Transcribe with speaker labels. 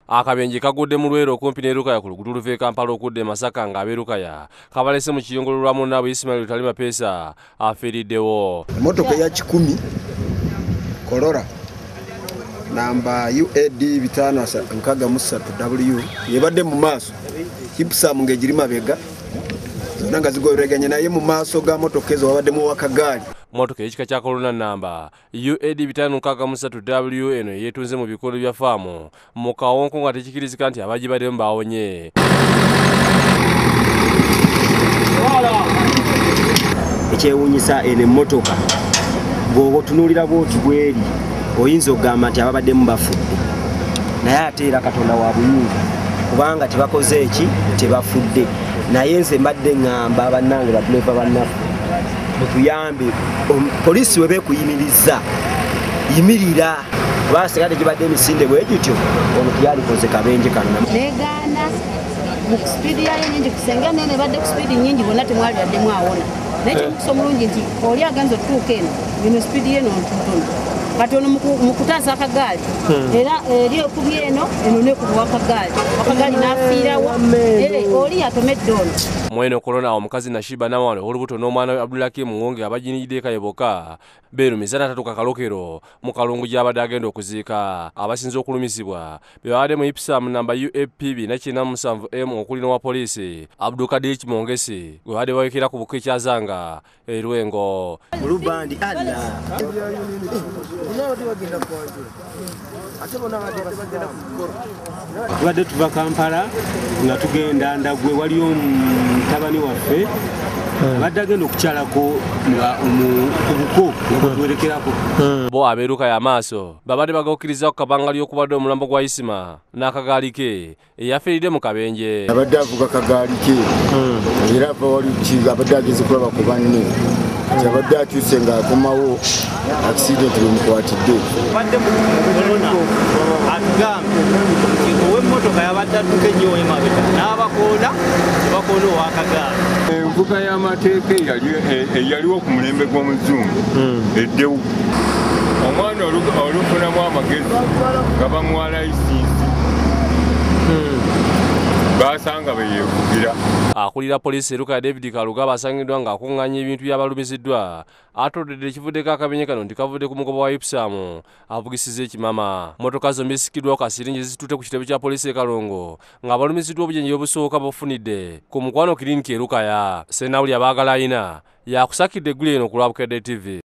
Speaker 1: Akabenje kagudde mu Lwero okumpi ne Lukaya ku luguudo luva e Kampala okudda e Masaka ng'ab'e Lukaya kabalese mu kiyongolo lwa munnaabwe Ismail Talima Pesa afiiriddewo.
Speaker 2: Emmotoka ya 10 Corolla namba UAD 563W yebadde mu maaso Kipsam ng'egiri mabega zonna nga zigobereganye naye mu maaso ga motoka ezo wabaddemu wakagaali.
Speaker 1: Motoka ekika kya Corolla namba UAD 563W eno yeetunze mu bikondo bya faamu mu kawonko nga tekikirizika nti abagibaddemu baawonye.
Speaker 3: Ekyewuunyisa eno emmotoka bw'oba otunuulira bw'oti bw'eri oyinza okugamba nti ababaddemu bafudde, naye ate era Katonda wa buyinza kubanga tebakoze eki tebafudde. Naye nze mbadde ŋŋamba bannange baduleeva bannaffe mutuyambe, poliisi we beekuyimiriza yimirira kubanga singa tegibadde emisinde bwe gityo ono teyalikoze kabenje kano.
Speaker 4: Negaana mu kusipidi yayo nyingi kusenge nene badde kusipidi nyingi bonna temwali badde mwawona. Naye kyemukusa omulungi nti oli agenza otutuuka eno bino sipidi yeno ntono kati ono mu kutaasa akagaali era eri ekubye eno nekuba akagaali n'afiirawo oli atomedde ono.
Speaker 1: Mweno Corona omukazi Nashiba Nawale olubuto n'omwana we Abdulakim Ngonge abajinidde kayoboka beerumiza natatuka kalokero mu kalungu gy'abadde agenda okuziika. Abasinze okulumizibwa be babadde mu Ipsam namba UAP 447M okuli n'owa poliisi Abdulkadir Kimongesi gwe babadde bawekera ku buko ekyazanga e Lwengo.
Speaker 3: Mulubandi tubadde tuva Kampala nga tugenda Ndagwe, waliyo mutabani waffe abadde agenda okukyalako ku buko tuwerekerako.
Speaker 1: Bo ab'e Lukaya amaaso babadde bagakkiriza ku kabanga ly'okubadde omulambo gwa Isima n'akagaali ke eyafiiridde mu kabenje.
Speaker 5: Abadde avuga akagaali ke era abadde ageze kulaba ku banne abadde akyuse ng'akomawo akisidenti lwemukwatidde.
Speaker 6: Badde mu Corona atugambe ow'emmotoka yabadde adduka ennyo ow'emabega n'abakoona tebakoona ow'akagaali.
Speaker 5: Envuga y'amateeka eyaliwo ku mulembe gw'omuzungu eddewo. Omwana olufunamu amagezi nga bamuwa layisinsi basanga beyevugira.
Speaker 1: Akulira poliisi e Lukaya David Kaluga basangiddwa ng'akuŋŋaanya ebintu byabalumiziddwa atoddedde ekivuddeko akabenje kano nti kavudde ku mugoba wa Ipsam avugisiza ekimama. Motoka zombi zisikiddwako kasiringi zitutte ku kitebe kya poliisi e Kalongo ng'abalumiziddwa obujenyi obusooka bufunidde ku Mukwano Clinic e Lukaya. Ssenawuli abaagala ayina yakusakidde eggulu eno ku lwa Bukedde TV.